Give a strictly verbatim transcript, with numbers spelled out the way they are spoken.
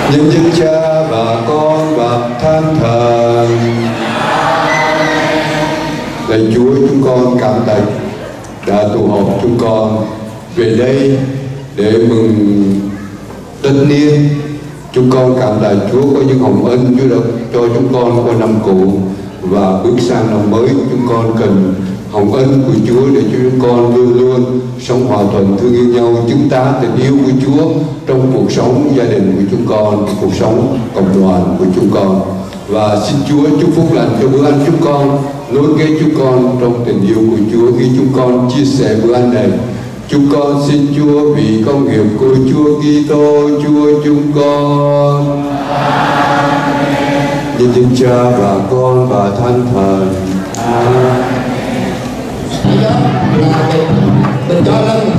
Nhân danh Cha và Con và Thánh Thần. Lạy Chúa, chúng con cảm tạ đã tụ họp chúng con về đây để mừng Tết Niên. Chúng con cảm tạ Chúa có những hồng ân Chúa đã cho chúng con qua năm cũ, và bước sang năm mới chúng con cần hồng ân của Chúa để cho chúng con luôn luôn sống hòa thuận, thương yêu nhau, chứng tá tình yêu của Chúa trong cuộc sống gia đình của chúng con, cuộc sống cộng đoàn của chúng con. Và xin Chúa chúc phúc lành cho bữa ăn chúng con, nối kết chúng con trong tình yêu của Chúa khi chúng con chia sẻ bữa ăn này. Chúng con xin Chúa vì công nghiệp của Chúa Kitô Chúa chúng con. Nhân danh Cha và Con và Thánh Thần. Amen. Mình cho lên